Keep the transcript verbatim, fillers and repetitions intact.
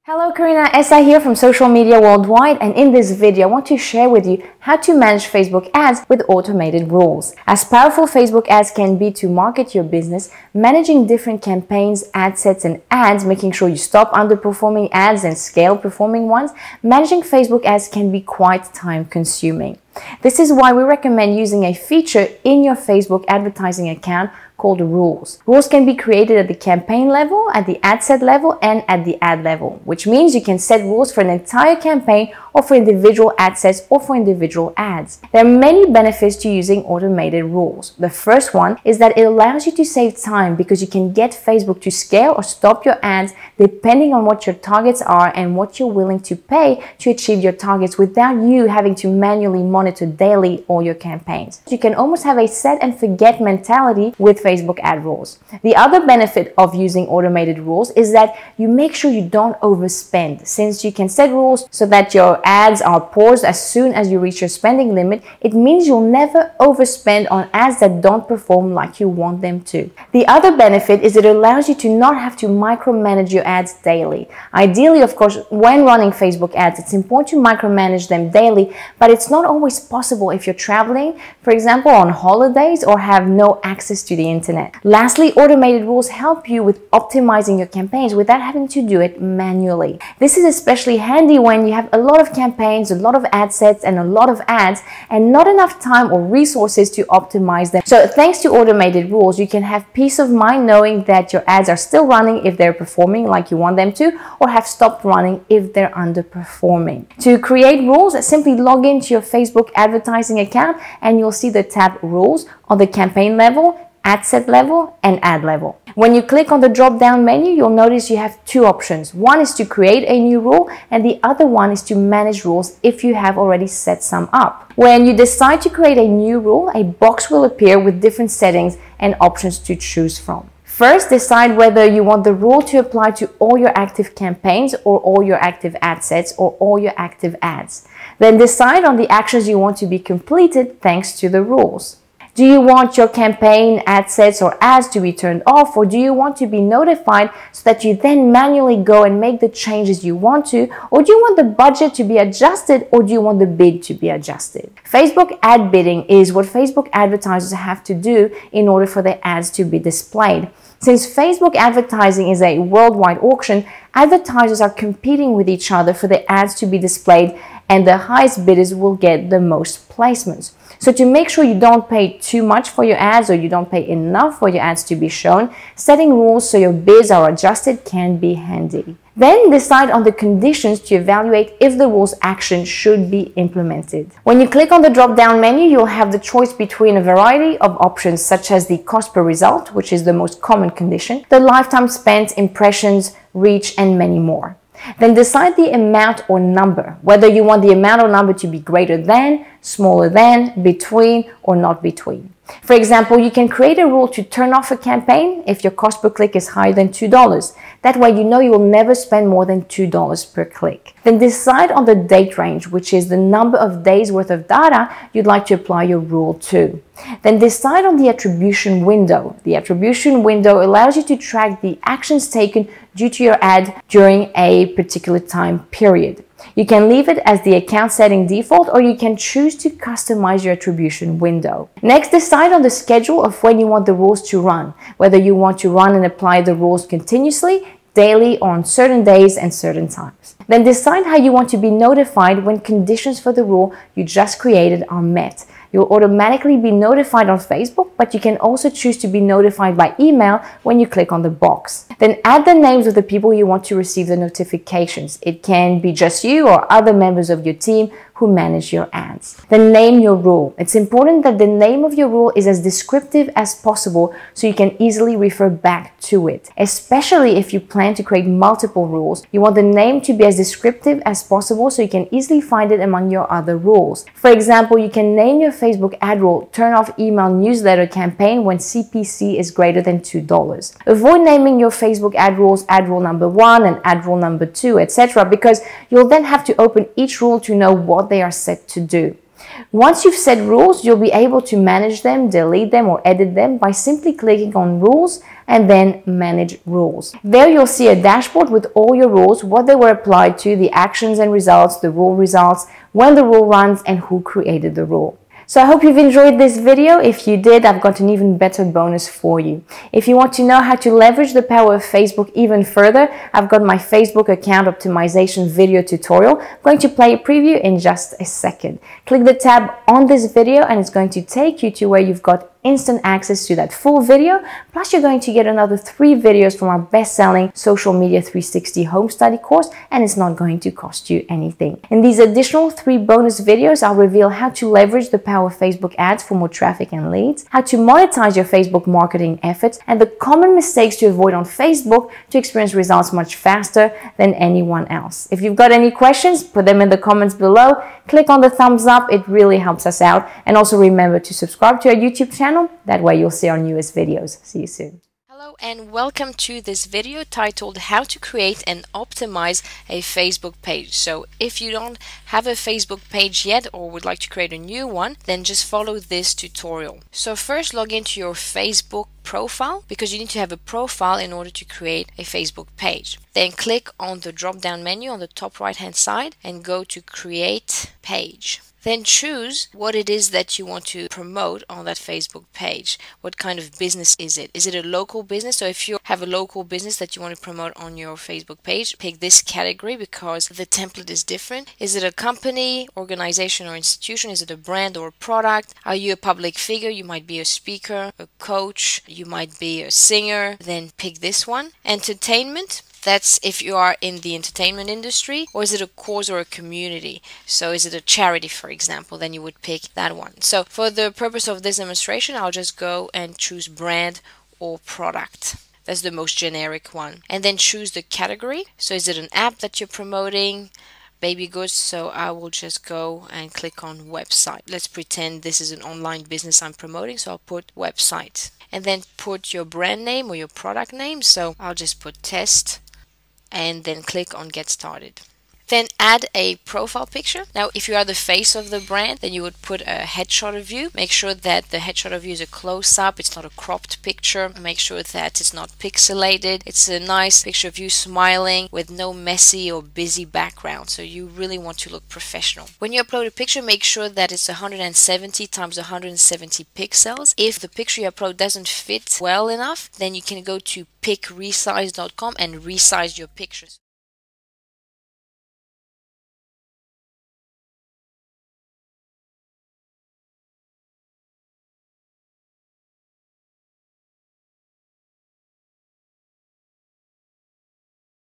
Hello, Karina, Essa here from Social Media Worldwide, and in this video I want to share with you how to manage Facebook ads with automated rules. As powerful Facebook ads can be to market your business, managing different campaigns, ad sets and ads, making sure you stop underperforming ads and scale performing ones, managing Facebook ads can be quite time consuming. This is why we recommend using a feature in your Facebook advertising account called rules. Rules can be created at the campaign level, at the ad set level, and at the ad level, which means you can set rules for an entire campaign or for individual ad sets or for individual ads. There are many benefits to using automated rules. The first one is that it allows you to save time because you can get Facebook to scale or stop your ads depending on what your targets are and what you're willing to pay to achieve your targets without you having to manually monitor daily all your campaigns. You can almost have a set and forget mentality with Facebook ad rules. The other benefit of using automated rules is that you make sure you don't overspend. Since you can set rules so that your ads are paused as soon as you reach your spending limit, it means you'll never overspend on ads that don't perform like you want them to. The other benefit is it allows you to not have to micromanage your ads daily. Ideally, of course, when running Facebook ads, it's important to micromanage them daily, but it's not always possible if you're traveling, for example, on holidays or have no access to the internet. Lastly, automated rules help you with optimizing your campaigns without having to do it manually. This is especially handy when you have a lot of campaigns, a lot of ad sets, and a lot of ads, and not enough time or resources to optimize them. So thanks to automated rules, you can have peace of mind knowing that your ads are still running if they're performing like you want them to, or have stopped running if they're underperforming. To create rules, simply log into your Facebook advertising account and you'll see the tab Rules on the campaign level, ad set level, and ad level. When you click on the drop down menu, you'll notice you have two options. One is to create a new rule and the other one is to manage rules if you have already set some up. When you decide to create a new rule, a box will appear with different settings and options to choose from. First, decide whether you want the rule to apply to all your active campaigns or all your active ad sets or all your active ads. Then decide on the actions you want to be completed thanks to the rules. Do you want your campaign, ad sets, or ads to be turned off, or do you want to be notified so that you then manually go and make the changes you want to, or do you want the budget to be adjusted, or do you want the bid to be adjusted? Facebook ad bidding is what Facebook advertisers have to do in order for their ads to be displayed. Since Facebook advertising is a worldwide auction, advertisers are competing with each other for their ads to be displayed, and the highest bidders will get the most placements. So to make sure you don't pay too much for your ads or you don't pay enough for your ads to be shown, setting rules so your bids are adjusted can be handy. Then decide on the conditions to evaluate if the rule's action should be implemented. When you click on the drop-down menu, you'll have the choice between a variety of options such as the cost per result, which is the most common condition, the lifetime spent, impressions, reach, and many more. Then decide the amount or number, whether you want the amount or number to be greater than, smaller than, between, or not between. For example, you can create a rule to turn off a campaign if your cost per click is higher than two dollars. That way you know you will never spend more than two dollars per click. Then decide on the date range, which is the number of days worth of data you'd like to apply your rule to. Then decide on the attribution window. The attribution window allows you to track the actions taken due to your ad during a particular time period. You can leave it as the account setting default, or you can choose to customize your attribution window. Next, decide on the schedule of when you want the rules to run, whether you want to run and apply the rules continuously, daily, or on certain days and certain times. Then decide how you want to be notified when conditions for the rule you just created are met. You'll automatically be notified on Facebook, but you can also choose to be notified by email when you click on the box. Then add the names of the people you want to receive the notifications. It can be just you or other members of your team who manage your ads. Then name your rule. It's important that the name of your rule is as descriptive as possible so you can easily refer back to it. Especially if you plan to create multiple rules, you want the name to be as descriptive as possible so you can easily find it among your other rules. For example, you can name your Facebook ad rule turn off email newsletter campaign when C P C is greater than two dollars. Avoid naming your Facebook ad rules ad rule number one and ad rule number two, et cetera, because you'll then have to open each rule to know what they are set to do. Once you've set rules, you'll be able to manage them, delete them, or edit them by simply clicking on Rules and then Manage Rules. There you'll see a dashboard with all your rules, what they were applied to, the actions and results, the rule results, when the rule runs, and who created the rule. So I hope you've enjoyed this video. If you did, I've got an even better bonus for you. If you want to know how to leverage the power of Facebook even further, I've got my Facebook account optimization video tutorial. I'm going to play a preview in just a second. Click the tab on this video and it's going to take you to where you've got instant access to that full video. Plus, you're going to get another three videos from our best-selling Social Media three sixty home study course, and it's not going to cost you anything. In these additional three bonus videos, I'll reveal how to leverage the power of Facebook ads for more traffic and leads, how to monetize your Facebook marketing efforts, and the common mistakes to avoid on Facebook to experience results much faster than anyone else. If you've got any questions, put them in the comments below. Click on the thumbs up, it really helps us out. And also remember to subscribe to our YouTube channel. That way you'll see our newest videos. See you soon. Hello and welcome to this video titled How to Create and Optimize a Facebook Page. So if you don't have a Facebook page yet or would like to create a new one, then just follow this tutorial. So first log into your Facebook profile, because you need to have a profile in order to create a Facebook page. Then click on the drop down menu on the top right hand side and go to Create Page. Then choose what it is that you want to promote on that Facebook page. What kind of business is it? Is it a local business? So if you have a local business that you want to promote on your Facebook page, pick this category because the template is different. Is it a company, organization, or institution? Is it a brand or a product? Are you a public figure? You might be a speaker, a coach, you might be a singer. Then pick this one. Entertainment. That's if you are in the entertainment industry, or is it a cause or a community? So is it a charity, for example? Then you would pick that one. So for the purpose of this demonstration, I'll just go and choose brand or product. That's the most generic one. And then choose the category. So is it an app that you're promoting? Baby goods, so I will just go and click on website. Let's pretend this is an online business I'm promoting, so I'll put website. And then put your brand name or your product name. So I'll just put test. And then click on Get Started. Then add a profile picture. Now, if you are the face of the brand, then you would put a headshot of you. Make sure that the headshot of you is a close-up. It's not a cropped picture. Make sure that it's not pixelated. It's a nice picture of you smiling with no messy or busy background. So you really want to look professional. When you upload a picture, make sure that it's one hundred seventy times one hundred seventy pixels. If the picture you upload doesn't fit well enough, then you can go to pick resize dot com and resize your pictures.